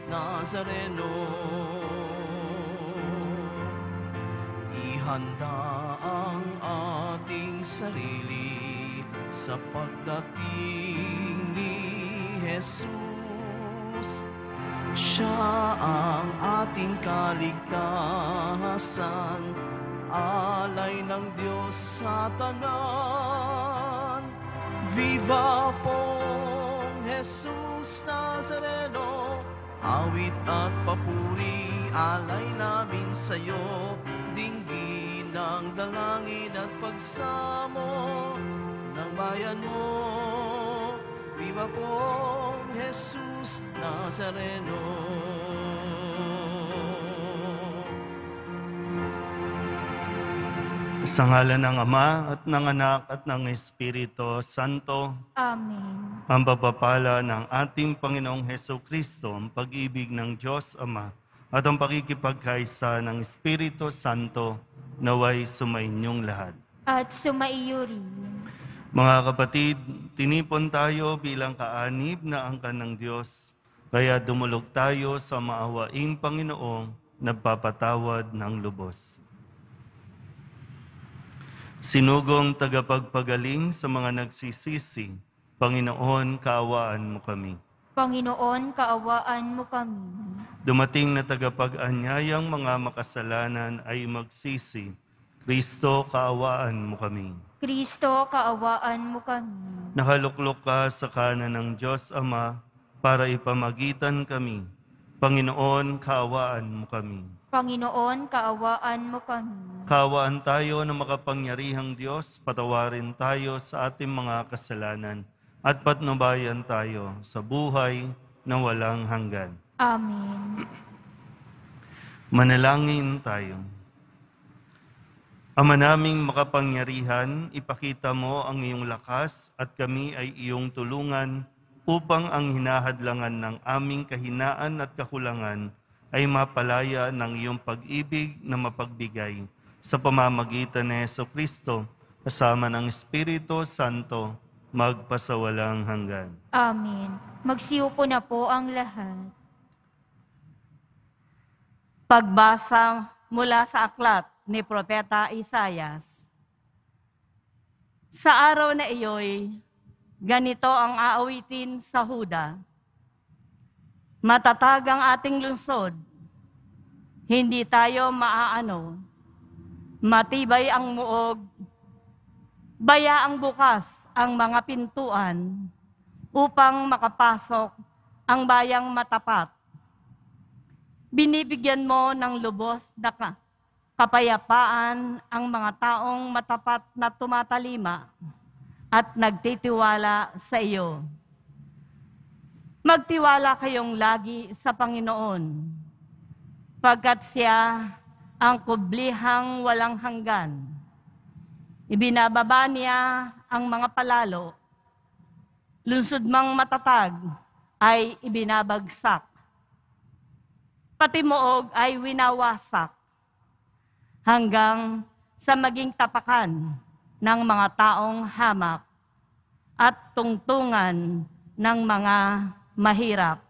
Nazareno. Ihanda ang ating sarili sa pagdating ni Jesus. Siya ang ating kaligtasan, alay ng Diyos sa tanan. Viva pong Jesus Nazareno, awit at papuri, alay namin sa'yo. Dinggin ng dalangin at pagsamo ng bayan mo. Viva pong Jesus Nazareno. Sa ngalan ng Ama at ng Anak at ng Espiritu Santo. Amen. Ang pagpapala ng ating Panginoong Hesukristo, ang pag-ibig ng Diyos Ama, at ang pakikipagkaisa ng Espiritu Santo, naway sumainyong lahat. At sumaiyo rin. Mga kapatid, tinipon tayo bilang kaanib na angkan ng Diyos, kaya dumulog tayo sa maawaing Panginoong nagpapatawad ng lubos. Sinugong tagapagpagaling sa mga nagsisisi, Panginoon, kaawaan mo kami. Panginoon, kaawaan mo kami. Dumating na tagapag-anyayang mga makasalanan ay magsisi, Kristo, kaawaan mo kami. Kristo, kaawaan mo kami. Nakaluklok ka sa kanan ng Diyos Ama para ipamagitan kami. Panginoon, kaawaan mo kami. Panginoon, kaawaan mo kami. Kaawaan tayo ng makapangyarihang Diyos, patawarin tayo sa ating mga kasalanan at patnubayan tayo sa buhay na walang hanggan. Amen. Manalangin tayo. Ama naming makapangyarihan, ipakita mo ang iyong lakas at kami ay iyong tulungan upang ang hinahadlangan ng aming kahinaan at kakulangan ay mapalaya ng iyong pag-ibig na mapagbigay sa pamamagitan ni Jesucristo kasama ng Espiritu Santo magpasawalang hanggan. Amen. Magsiupo na po ang lahat. Pagbasa mula sa aklat ni Propeta Isaias. Sa araw na iyo'y ganito ang aawitin sa Huda. Matatag ang ating lungsod, hindi tayo maaano. Matibay ang muog, bayaang bukas ang mga pintuan upang makapasok ang bayang matapat. Binibigyan mo ng lubos na kapayapaan ang mga taong matapat na tumatalima at nagtitiwala sa iyo. Magtiwala kayong lagi sa Panginoon, pagkat siya ang kublihang walang hanggan. Ibinababa niya ang mga palalo, lungsod mang matatag ay ibinabagsak. Pati muog ay winawasak, hanggang sa maging tapakan ng mga taong hamak at tungtungan ng mga mahirap.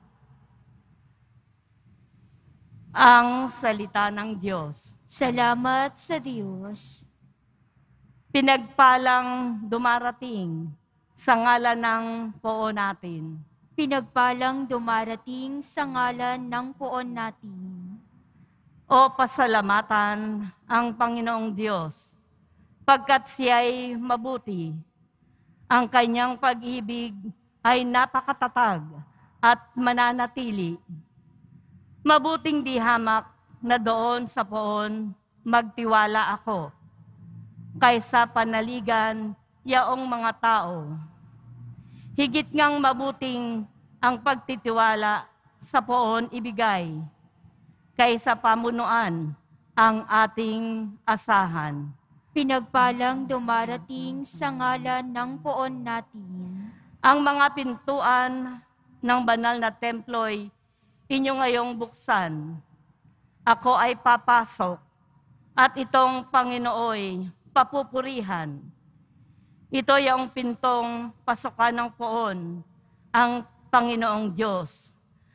Ang salita ng Diyos. Salamat sa Diyos. Pinagpalang dumarating sa ngalan ng Poon natin. Pinagpalang dumarating sa ngalan ng Poon natin. O pasalamatan ang Panginoong Diyos, pagkat siya'y mabuti. Ang kanyang pag-ibig ay napakatatag at mananatili. Mabuting di hamak na doon sa Poon magtiwala ako, kaysa panaligan yaong mga tao. Higit ngang mabuting ang pagtitiwala sa Poon ibigay, kaysa pamunuan ang ating asahan. Pinagpalang dumarating sa ngalan ng Poon natin. Ang mga pintuan ng banal na templo'y inyo ngayong buksan. Ako ay papasok at itong Panginooy papupurihan. Ito yung pintong pasukan ng Poon, ang Panginoong Diyos.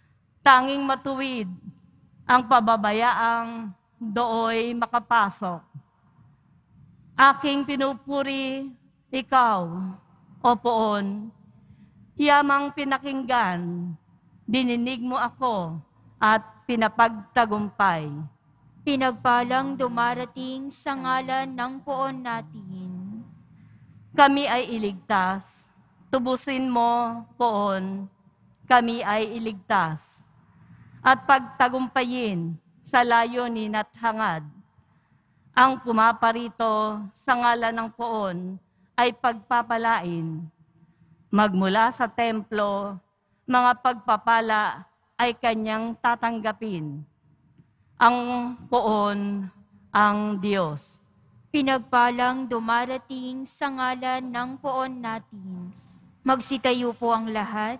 tanging matuwid ang pababayaang dooy makapasok. Aking pinupuri ikaw, o Poon, yamang pinakinggan, dininig mo ako at pinapagtagumpay. Pinagpalang dumarating sa ngalan ng Poon natin. Kami ay iligtas, tubusin mo, Poon, kami ay iligtas. At pagtagumpayin sa layunin at hangad. Ang pumaparito sa ngalan ng Poon ay pagpapalain. Magmula sa templo, mga pagpapala ay kanyang tatanggapin. Ang Poon ang Diyos. Pinagpalang dumarating sa ngalan ng Poon natin. Magsitayo po ang lahat.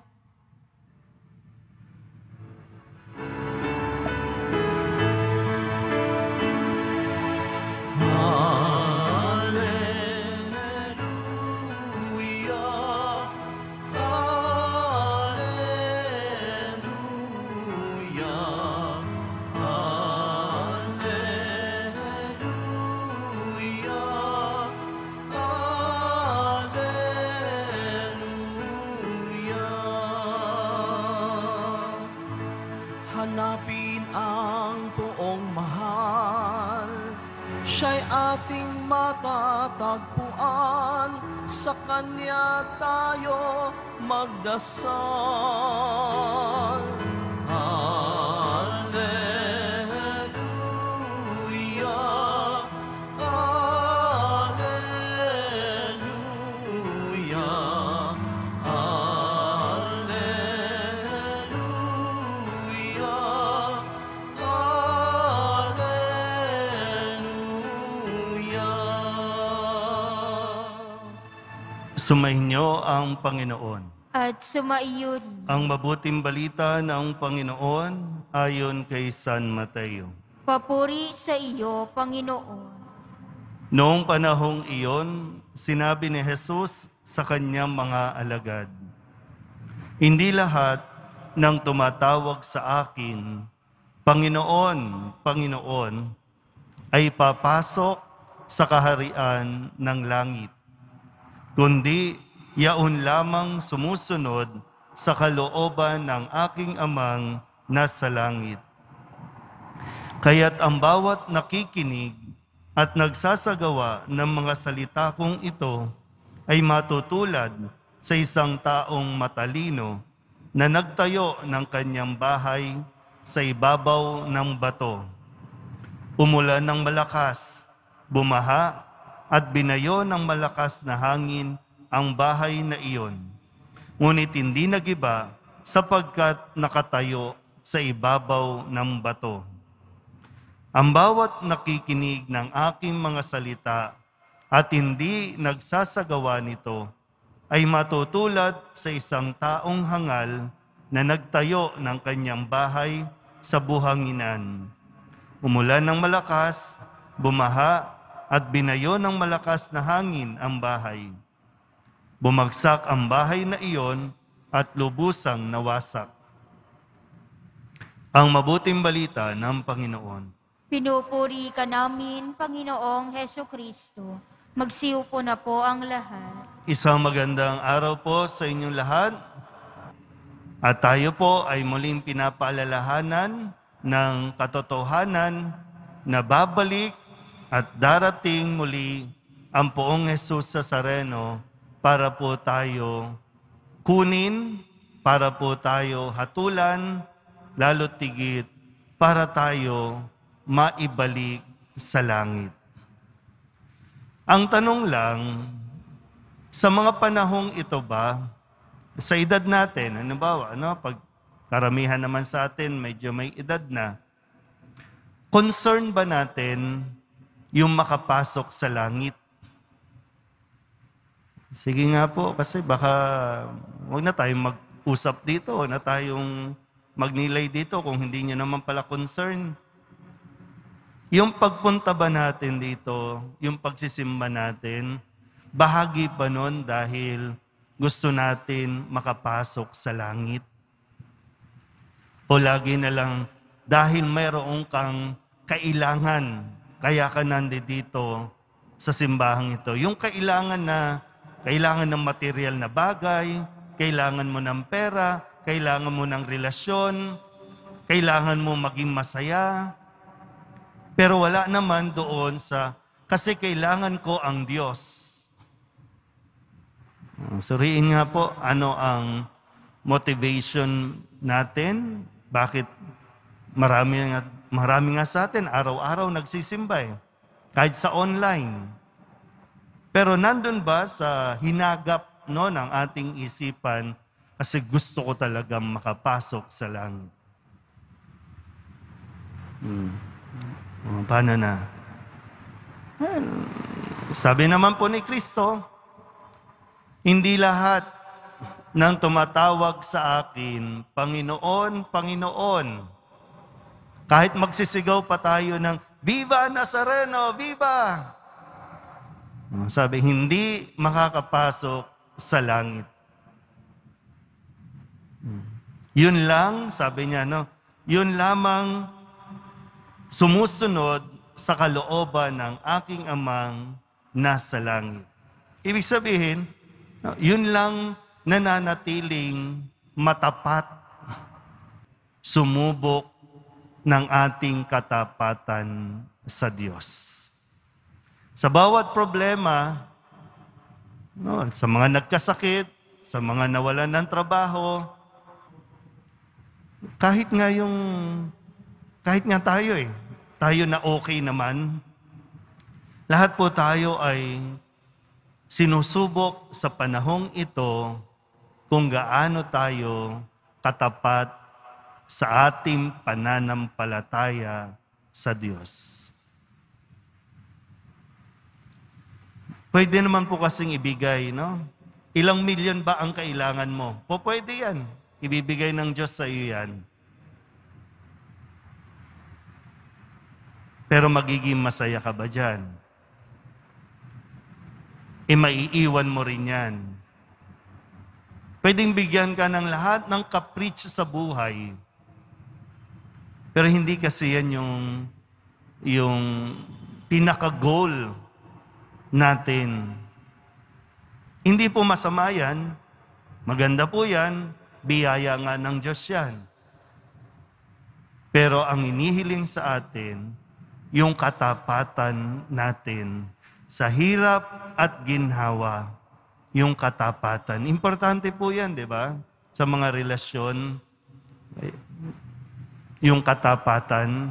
Hanapin ang Poong mahal, siya'y ating matatagpuan, sa Kanya tayo magdasal. Alleluia, Alleluia, Sumainyo ang Panginoon. At sumaiyo rin. Ang mabuting balita ng Panginoon ayon kay San Mateo. Papuri sa iyo, Panginoon. Noong panahong iyon, sinabi ni Jesus sa kanyang mga alagad, "Hindi lahat ng tumatawag sa akin, Panginoon, Panginoon, ay papasok sa kaharian ng langit, kundi yaon lamang sumusunod sa kalooban ng aking Amang nasa langit. Kaya't ang bawat nakikinig at nagsasagawa ng mga salita kong ito ay matutulad sa isang taong matalino na nagtayo ng kanyang bahay sa ibabaw ng bato. Umulan ng malakas, bumaha, at binayo ng malakas na hangin ang bahay na iyon. Ngunit hindi nagiba sapagkat nakatayo sa ibabaw ng bato. Ang bawat nakikinig ng aking mga salita at hindi nagsasagawa nito ay matutulad sa isang taong hangal na nagtayo ng kanyang bahay sa buhanginan. Umulan ng malakas, bumaha, at binayo ng malakas na hangin ang bahay. Bumagsak ang bahay na iyon at lubusang nawasak." Ang mabuting balita ng Panginoon. Pinupuri ka namin, Panginoong Hesukristo. Magsiupo na po ang lahat. Isang magandang araw po sa inyong lahat. At tayo po ay muling pinapaalalahanan ng katotohanan na babalik at darating muli ang Poong Jesus Nazareno para po tayo kunin, para po tayo hatulan, lalo tigit para tayo maibalik sa langit. Ang tanong lang, sa mga panahong ito ba, sa edad natin, pag karamihan naman sa atin, medyo may edad na, concern ba natin yung makapasok sa langit? Sige nga po, kasi baka huwag na tayong mag-usap dito, huwag na tayong magnilay dito kung hindi nyo naman pala concern. Yung pagpunta ba natin dito, yung pagsisimba natin, bahagi pa nun dahil gusto natin makapasok sa langit. O lagi na lang dahil mayroong kang kailangan, kaya ka nandito sa simbahang ito. Yung kailangan ng material na bagay, kailangan mo ng pera, kailangan mo ng relasyon, kailangan mo maging masaya. Pero wala naman doon kasi kailangan ko ang Diyos. Suriin nga po, ano ang motivation natin? Bakit marami nga sa atin, araw-araw nagsisimba kahit sa online. Pero nandun ba sa hinagap ng ating isipan, kasi gusto ko talagang makapasok sa langit? Paano na? Sabi naman po ni Kristo, hindi lahat ng tumatawag sa akin, Panginoon, Panginoon. Kahit magsisigaw pa tayo ng, Viva Nazareno! Viva! Sabi, hindi makakapasok sa langit. Yun lang, sabi niya, yun lamang sumusunod sa kalooban ng aking amang nasa langit. Ibig sabihin, yun lang nananatiling matapat, sumubok ng ating katapatan sa Diyos. Sa bawat problema, sa mga nagkasakit, sa mga nawalan ng trabaho, kahit nga tayo tayo na okay naman, lahat po tayo ay sinusubok sa panahong ito kung gaano tayo katapat sa ating pananampalataya sa Diyos. Pwede naman po kasing ibigay, Ilang milyon ba ang kailangan mo? Pwede yan. Ibibigay ng Diyos sa iyo yan. Pero magiging masaya ka ba dyan? Maiiwan mo rin yan. Pwedeng bigyan ka ng lahat ng kapritsyo sa buhay. Pero hindi kasi yan yung pinaka-goal natin. Hindi po masama yan. Maganda po yan. Biyaya nga ng Diyos yan. Pero ang inihiling sa atin, yung katapatan natin sa hirap at ginhawa, yung katapatan. Importante po yan, di ba? Sa mga relasyon, yung katapatan.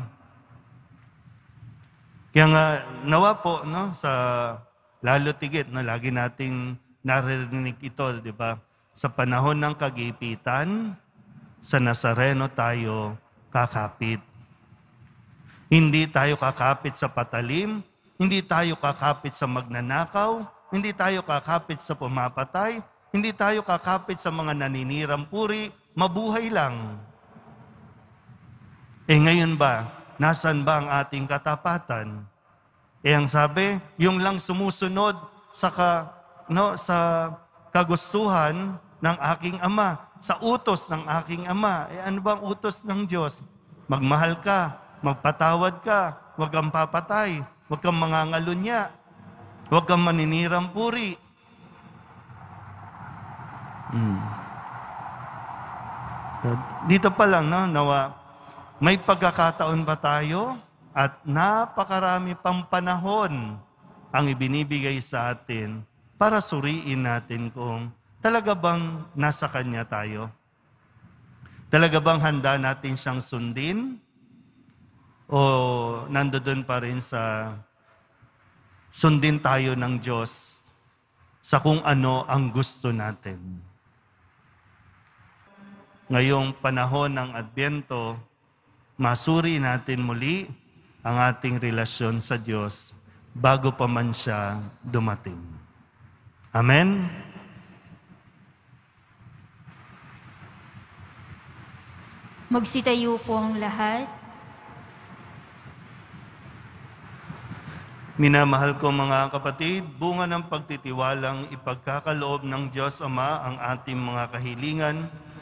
Kaya nga, nawa po, sa lalo tigit, lagi nating naririnig ito, di ba? Sa panahon ng kagipitan, sa Nazareno tayo kakapit. Hindi tayo kakapit sa patalim, hindi tayo kakapit sa magnanakaw, hindi tayo kakapit sa pumapatay, hindi tayo kakapit sa mga naninirang puri, mabuhay lang. Ngayon ba, nasan ba ang ating katapatan? Ang sabi, yung lang sumusunod sa kagustuhan ng aking Ama, sa utos ng aking Ama. Ano ba ang utos ng Diyos? Magmahal ka, magpatawad ka, huwag kang papatay, huwag kang mangangalunya, huwag kang maninirang puri. Dito pa lang, nawa, may pagkakataon ba tayo at napakarami pang panahon ang ibinibigay sa atin para suriin natin kung talaga bang nasa Kanya tayo? Talaga bang handa natin siyang sundin? O nandoon pa rin sa sundin tayo ng Diyos sa kung ano ang gusto natin? Ngayong panahon ng Adbyento, masuri natin muli ang ating relasyon sa Diyos bago pa man siya dumating. Amen? Magsitayo po ang lahat. Minamahal ko mga kapatid, bunga ng pagtitiwalang ipagkakaloob ng Diyos Ama ang ating mga kahilingan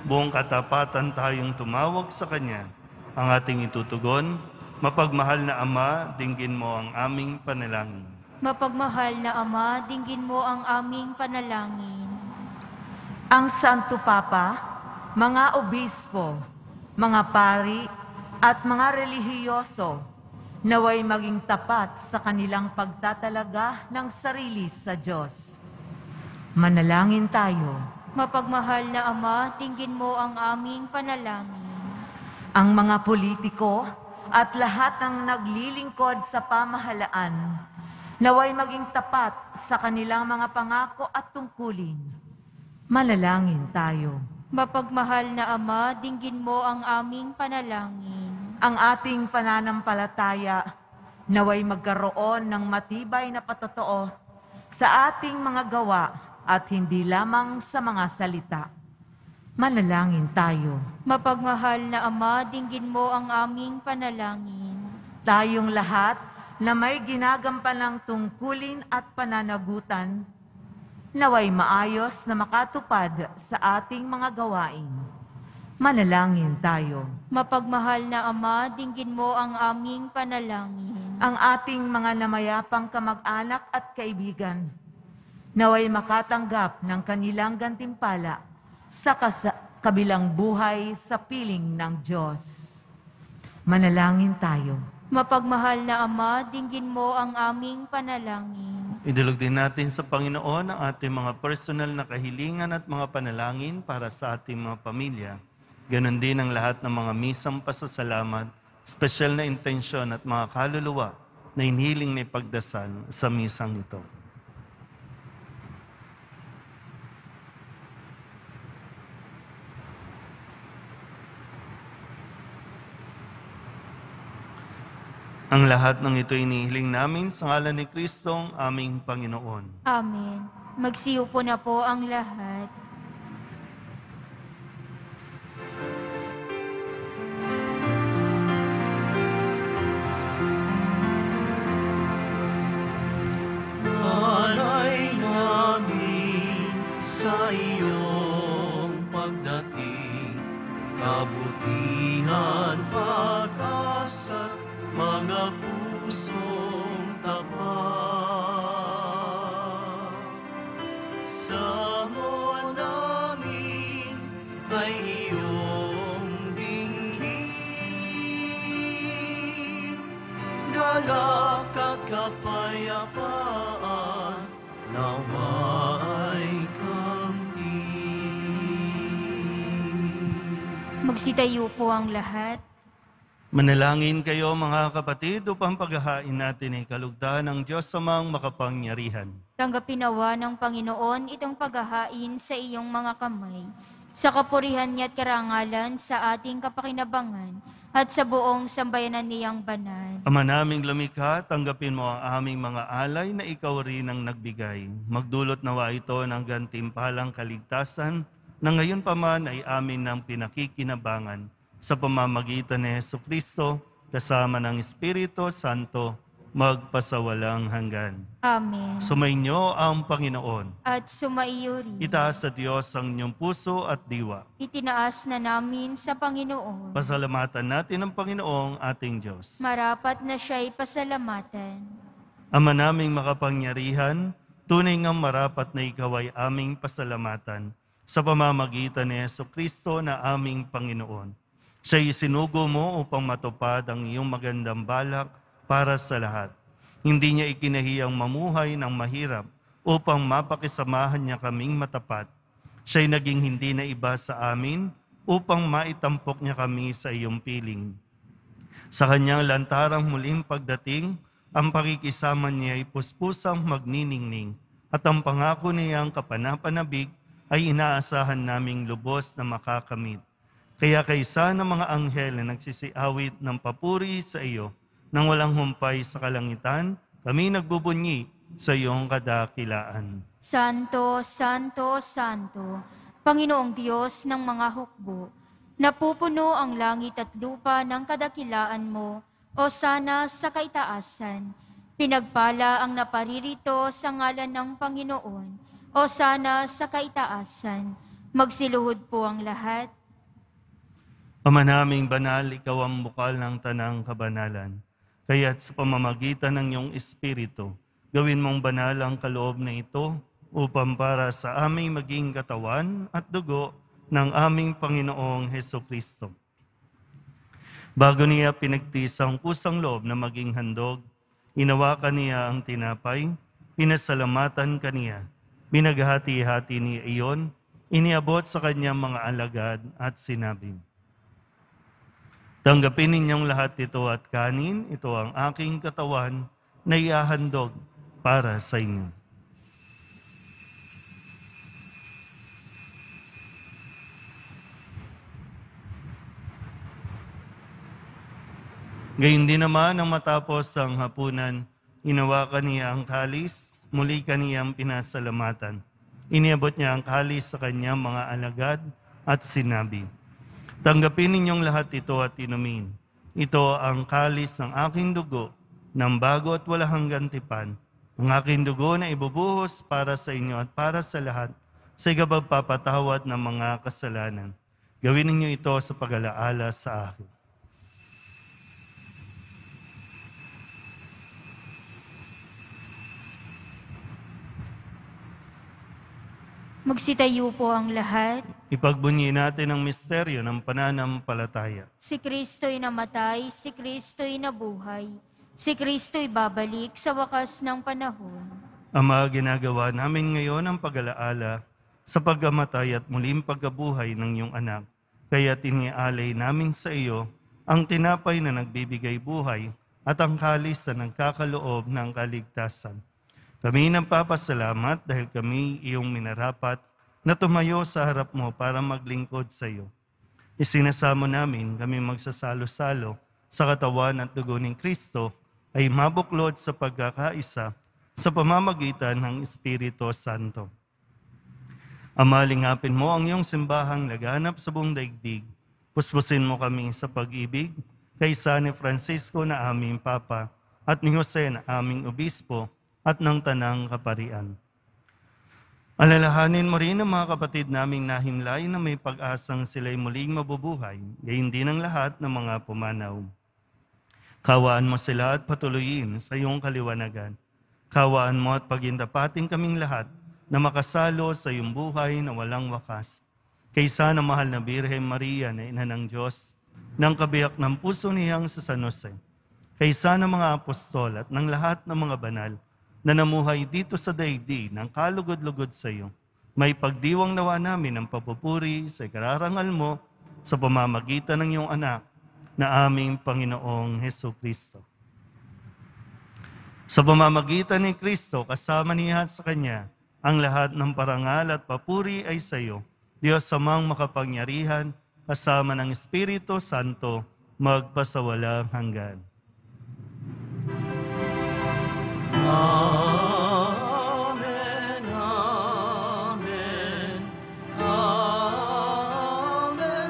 buong katapatan tayong tumawag sa Kanya. Ang ating itutugon, mapagmahal na Ama, dinggin mo ang aming panalangin. Mapagmahal na Ama, dinggin mo ang aming panalangin. Ang Santo Papa, mga obispo, mga pari, at mga relihiyoso, naway maging tapat sa kanilang pagtatalaga ng sarili sa Diyos. Manalangin tayo. Mapagmahal na Ama, dinggin mo ang aming panalangin. Ang mga politiko at lahat ng naglilingkod sa pamahalaan, naway maging tapat sa kanilang mga pangako at tungkulin. Manalangin tayo. Mapagmahal na Ama, dinggin mo ang aming panalangin. Ang ating pananampalataya, naway magkaroon ng matibay na patotoo sa ating mga gawa at hindi lamang sa mga salita. Manalangin tayo. Mapagmahal na Ama, dinggin mo ang aming panalangin. Tayong lahat na may ginagampanang tungkulin at pananagutan, naway maayos na makatupad sa ating mga gawain. Manalangin tayo. Mapagmahal na Ama, dinggin mo ang aming panalangin. Ang ating mga namayapang kamag-anak at kaibigan, naway makatanggap ng kanilang gantimpala sa kabilang buhay sa piling ng Diyos. Manalangin tayo. Mapagmahal na Ama, dinggin mo ang aming panalangin. Idulog din natin sa Panginoon ang ating mga personal na kahilingan at mga panalangin para sa ating mga pamilya. Ganon din ang lahat ng mga misang pasasalamat, espesyal na intensyon at mga kaluluwa na inhiling na ipagdasal sa misang ito. Ang lahat ng ito inihiling namin sa ngalan ni Kristong aming Panginoon. Amen. Magsiupo na po ang lahat. Alay namin sa iyong pagdating, kabutihan, pag-asa, mga pusong tapat. Sa mo namin ay iyong dinggin, galak at kapayapaan, nawa ay kamtin. Magsitayo po ang lahat. Manalangin kayo mga kapatid upang paghahain natin ay kalugdan ng Diyos Amang makapangyarihan. Tanggapin nawa ng Panginoon itong paghahain sa iyong mga kamay, sa kapurihan niya at karangalan sa ating kapakinabangan at sa buong sambayanan niyang banal. Ama naming lumikha, tanggapin mo ang aming mga alay na ikaw rin ang nagbigay. Magdulot nawa ito ng gantimpalang kaligtasan na ngayon pa man ay amin ng pinakikinabangan sa pamamagitan ni Jesucristo kasama ng Espiritu Santo magpasawalang hanggan. Amen. Sumainyo ang Panginoon. At sumaiyo rin. Itaas sa Diyos ang inyong puso at diwa. Itinaas na namin sa Panginoon. Pasalamatan natin ang Panginoong ating Diyos. Marapat na siya'y pasalamatan. Ama naming makapangyarihan, tunay ngang marapat na ikaw ay aming pasalamatan sa pamamagitan ni Jesucristo na aming Panginoon. Siya'y isinugo mo upang matupad ang iyong magandang balak para sa lahat. Hindi niya ikinahiyang mamuhay ng mahirap upang mapakisamahan niya kaming matapat. Siya'y naging hindi na iba sa amin upang maitampok niya kami sa iyong piling. Sa kanyang lantarang muling pagdating, ang pakikisama niya ay puspusang magniningning at ang pangako niyang kapanapanabik ay inaasahan naming lubos na makakamit. Kaya kaysa ng mga anghel na nagsisiawit ng papuri sa iyo, nang walang humpay sa kalangitan, kami nagbubunyi sa iyong kadakilaan. Santo, Santo, Santo, Panginoong Diyos ng mga hukbo, napupuno ang langit at lupa ng kadakilaan mo, o sana sa kaitaasan. Pinagpala ang naparirito sa ngalan ng Panginoon, o sana sa kaitaasan. Magsiluhod po ang lahat. Ama naming banal, ikaw ang bukal ng tanang kabanalan. Kaya't sa pamamagitan ng iyong Espiritu, gawin mong banal ang kaloob na ito upang para sa aming maging katawan at dugo ng aming Panginoong Hesukristo. Bago niya pinagtiis ang kusang loob na maging handog, inawakan niya ang tinapay, pinasalamatan kaniya, binaghati-hati niya iyon, iniabot sa kanyang mga alagad at sinabi, tanggapin ninyong lahat ito at kanin, ito ang aking katawan na iahandog para sa inyo. Gayun din naman ang matapos ang hapunan, inawakan niya ang kalis, muli kaniyang pinasalamatan. Iniabot niya ang kalis sa kanyang mga alagad at sinabi, tanggapin ninyong lahat ito at inumin. Ito ang kalis ng aking dugo, ng bago at walang hanggang tipan. Ang aking dugo na ibubuhos para sa inyo at para sa lahat sa ikapagpapatawad ng mga kasalanan. Gawin ninyo ito sa pag-alaala sa akin. Magsitayo po ang lahat. Ipagbunyi natin ang misteryo ng pananampalataya. Si Kristo'y namatay, si Kristo'y nabuhay, si Kristo'y babalik sa wakas ng panahon. Ama, ginagawa namin ngayon ang pag-alaala sa pagkamatay at muling pagkabuhay ng iyong anak. Kaya tinialay namin sa iyo ang tinapay na nagbibigay buhay at ang kalis na nagkakaloob ng kaligtasan. Kami nagpapasalamat dahil kami iyong minarapat na tumayo sa harap mo para maglingkod sa iyo. Isinasamo namin kami magsasalo-salo sa katawan at dugo ng Kristo ay mabuklod sa pagkakaisa sa pamamagitan ng Espiritu Santo. Ama, lingapin mo ang iyong simbahang laganap sa buong daigdig. Puspusin mo kami sa pag-ibig kay San Francisco na aming Papa at ni Jose na aming Obispo at ng Tanang Kaparian. Alalahanin mo rin ang mga kapatid naming nahimlay na may pag-asang sila'y muling mabubuhay, gayon din ang lahat ng mga pumanaw. Kawaan mo sila at patuloyin sa iyong kaliwanagan. Kawaan mo at pagindapating kaming lahat na makasalo sa iyong buhay na walang wakas. Kaysa na mahal na Birhen Maria na Ina ng Diyos, ng kabiyak ng puso niyang sa San Jose, kaysa ng mga apostol at ng lahat ng mga banal, na namuhay dito sa daigdig ng kalugod-lugod sa iyo. May pagdiwang nawa namin ang papupuri sa ikararangal mo sa pamamagitan ng iyong anak na aming Panginoong Hesukristo. Sa pamamagitan ni Kristo, kasama niya at sa Kanya, ang lahat ng parangal at papuri ay sa iyo, Diyos amang makapangyarihan, kasama ng Espiritu Santo, magpasawalang hanggan. Amen, amen, amen,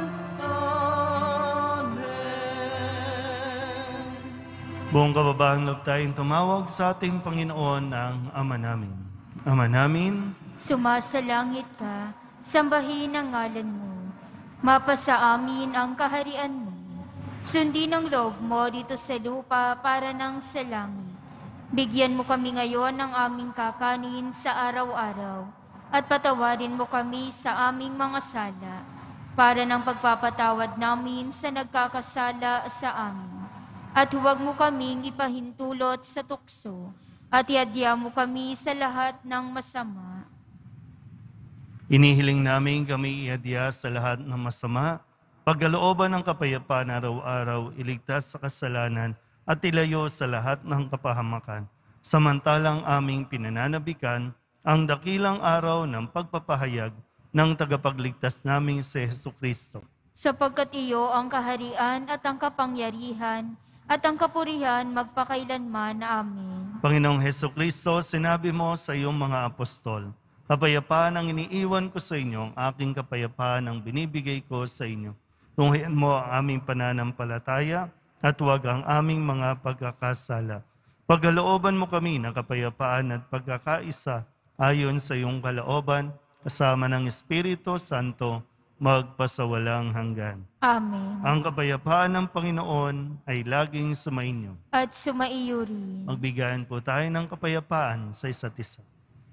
amen. Buong kababahang loob tayong tumawag sa ating Panginoon ng Ama namin. Ama namin, Sumasalangit ka, sambahin ang ngalan mo. Mapasa amin ang kaharian mo. Sundin ang loob mo dito sa lupa para nang sa langit. Bigyan mo kami ngayon ng aming kakanin sa araw-araw at patawarin mo kami sa aming mga sala para ng pagpapatawad namin sa nagkakasala sa amin. At huwag mo kaming ipahintulot sa tukso at iadya mo kami sa lahat ng masama. inihiling namin kami iadya sa lahat ng masama, pagkalooban ng kapayapaan araw-araw, iligtas sa kasalanan, at ilayo sa lahat ng kapahamakan. Samantalang aming pinananabikan ang dakilang araw ng pagpapahayag ng tagapagligtas naming si Hesukristo. Sapagkat iyo ang kaharian at ang kapangyarihan at ang kapurihan magpakailanman. Amen. Panginoong Hesukristo, sinabi mo sa iyong mga apostol, kapayapaan ang iniiwan ko sa inyo, ang aking kapayapaan ang binibigay ko sa inyo. Tunghayan mo ang aming pananampalataya at huwag ang aming mga pagkakasala. Pagkalooban mo kami ng kapayapaan at pagkakaisa ayon sa iyong kalooban kasama ng Espiritu Santo, magpasawalang hanggan. Amen. Ang kapayapaan ng Panginoon ay laging sumainyo. At sumaiyo rin. Magbigayan po tayo ng kapayapaan sa isa't isa.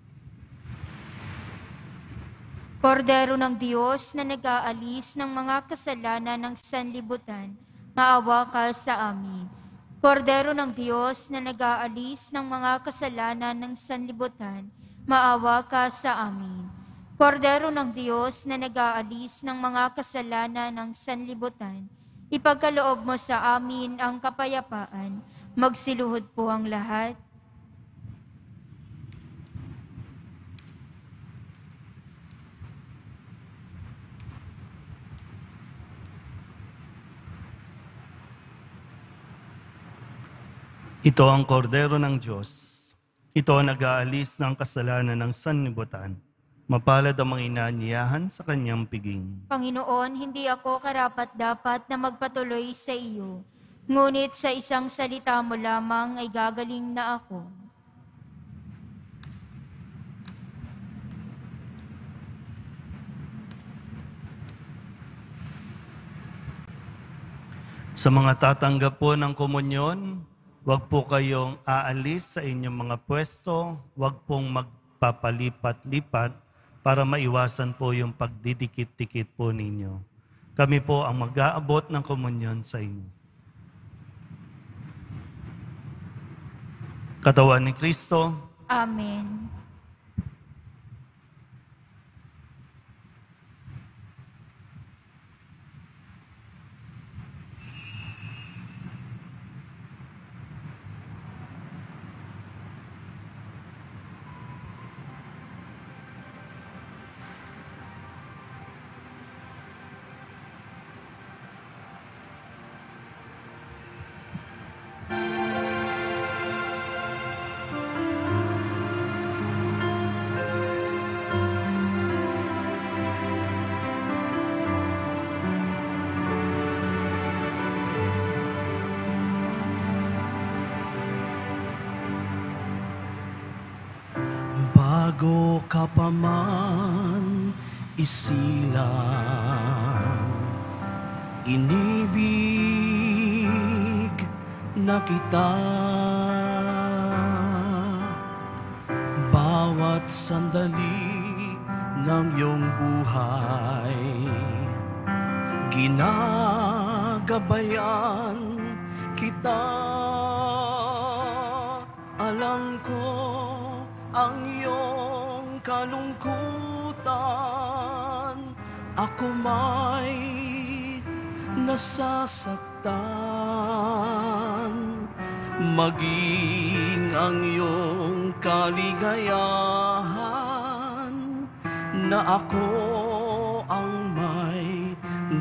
Kordero ng Diyos na nag-aalis ng mga kasalanan ng sanlibutan, maawa ka sa amin. Kordero ng Diyos na nag-aalis ng mga kasalanan ng sanlibutan, maawa ka sa amin. Kordero ng Diyos na nag-aalis ng mga kasalanan ng sanlibutan, ipagkaloob mo sa amin ang kapayapaan. Magsiluhod po ang lahat. Ito ang kordero ng Diyos. Ito ang nag-aalis ng kasalanan ng sanlibutan. Mapalad ang mga inaanyayahan sa kanyang piging. Panginoon, hindi ako karapat-dapat na magpatuloy sa iyo. Ngunit sa isang salita mo lamang ay gagaling na ako. Sa mga tatanggap po ng komunyon, huwag po kayong aalis sa inyong mga pwesto, huwag pong magpapalipat-lipat para maiwasan po yung pagdidikit-dikit po ninyo. Kami po ang mag-aabot ng komunyon sa inyo. Katawan ni Kristo. Amen. Bago ka pa man isilang, inibig na kita. Bawat sandali ng iyong buhay, ginagabayan kita. Alam ko ang iyong kalungkutan, ako may nasasaktan. Maging ang iyong kaligayahan, na ako ang may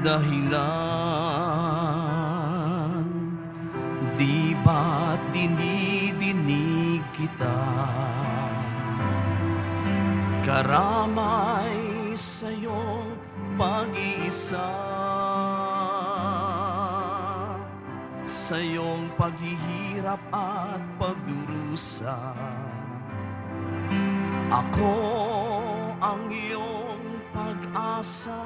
dahilan. Di ba't dinidinig kita? Karamay sa iyong pag-iisa, sa iyong paghihirap at pagdurusa. Ako ang iyong pag-asa.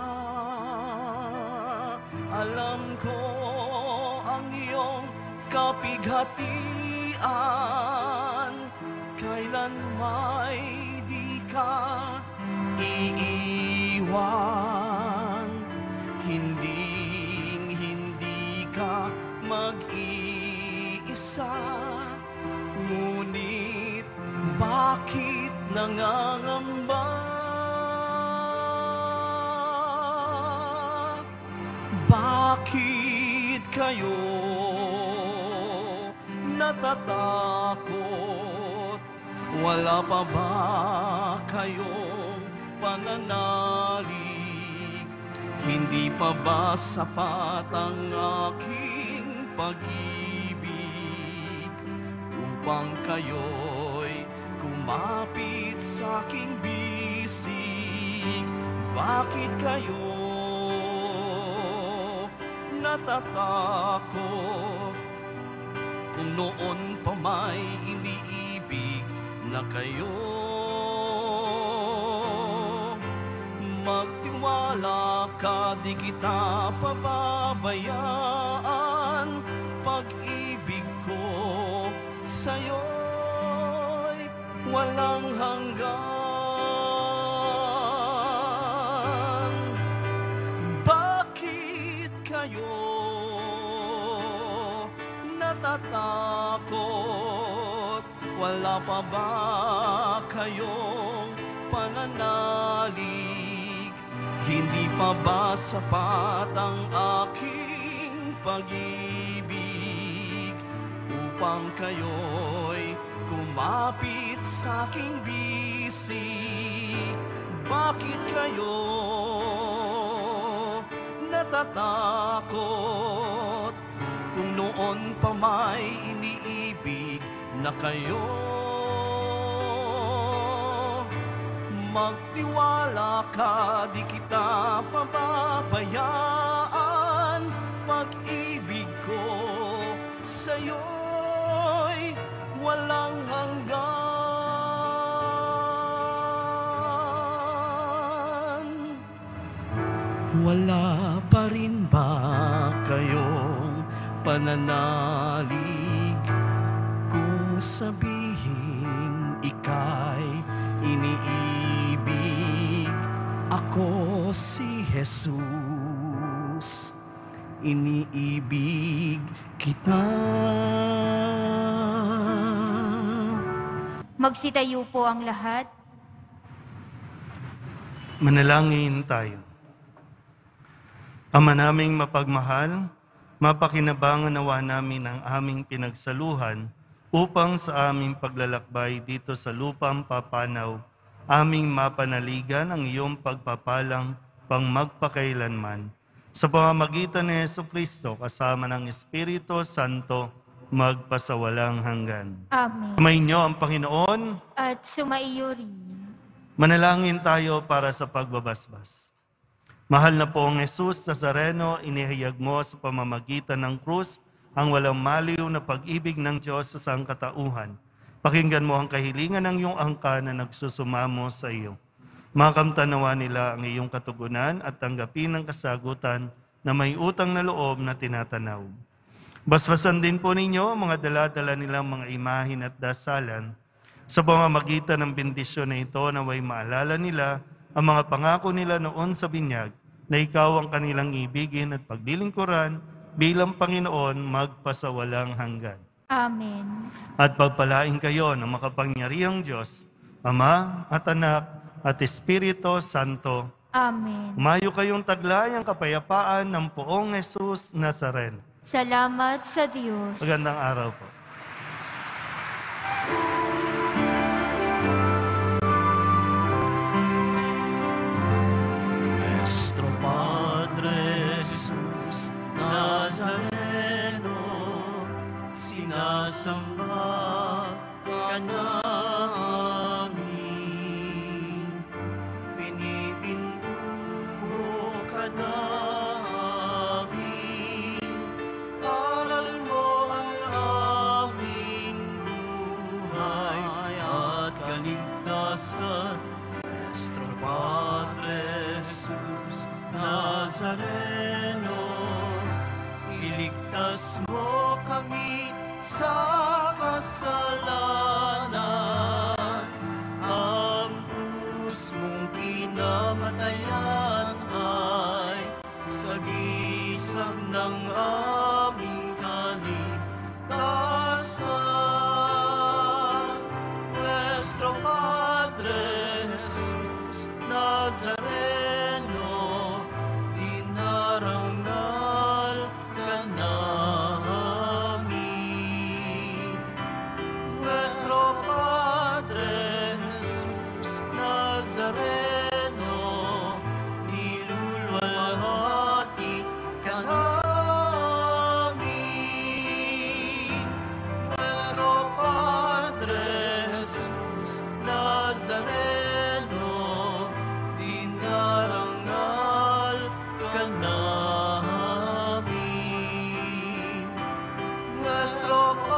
Alam ko ang iyong kapighatian, kailan may ka iiwan, hindi ka mag-iisa. Ngunit bakit nangangamba? Bakit kayo natatakot? Wala pa ba kayong pananalig? Hindi pa ba sapat ang aking pag-ibig upang kayo'y kumapit sa aking bisig? Bakit kayo natatakot? Kung noon pa may iniibig na kayo, Magtiwala ka, di kita pababayaan. Pag-ibig ko sa'yo'y walang hanggan. Bakit kayo natatakot? Wala pa ba kayong pananalig? Hindi pa ba sapat ang aking pag-ibig upang kayo'y kumapit sa aking bisig? Bakit kayo natatakot kung noon pa may iniibig na kayo? Magtiwala ka, di kita pababayaan. Pag-ibig ko sa'yo'y walang hanggan. Wala pa rin ba kayong pananalig kung sabihin ika'y iniibig? Ako si Jesus, iniibig kita. Magsitayo po ang lahat. Manalangin tayo. Ama naming mapagmahal, mapakinabangan nawa namin ang aming pinagsaluhan upang sa aming paglalakbay dito sa lupang papanaw, aming mapanaligan ang iyong pagpapalang pang magpakailanman. Sa pamamagitan ni Jesucristo kasama ng Espiritu Santo, magpasawalang hanggan. Amen. Sumayin niyo ang Panginoon. At sumaiyo rin. Manalangin tayo para sa pagbabasbas. Mahal na poong Jesus Nazareno, inihayag mo sa pamamagitan ng krus ang walang maliw na pag-ibig ng Diyos sa sangkatauhan. Pakinggan mo ang kahilingan ng iyong angka na nagsusumamo sa iyo. Makamtanawa nila ang iyong katugunan at tanggapin ang kasagutan na may utang na loob na tinatanaw. Basbasan din po ninyo ang mga dala-dala nilang mga imahin at dasalan. Sa pamamagitan ng bendisyon na ito, naway maalala nila ang mga pangako nila noon sa binyag na ikaw ang kanilang ibigin at paglilingkuran bilang Panginoon magpasawalang hanggan. Amen. At pagpalain kayo ng makapangyarihang Diyos, Ama at Anak at Espiritu Santo. Amen. Umayo kayong taglay ang kapayapaan ng poong Jesus Nazareno. Salamat sa Diyos. Magandang araw po. Nuestro Padre Jesus Nazareno, sinasamba ka namin, pinipintuho ka namin, aral mo ang aming buhay at kaligtasan. Nuestro Padre Jesus Nazareno, iligtas mo kami sa kasalanan. Ang krus mong kinamatayan ay sagisag ng aming kaligtasan. Nuestro Padre Jesus Nazareno, dinarangal ka namin. Nuestro Padre Jesus Nazareno, niluluwalhati ka namin. Nuestro Padre Jesus Nazareno, dinarangal ka namin. Nuestro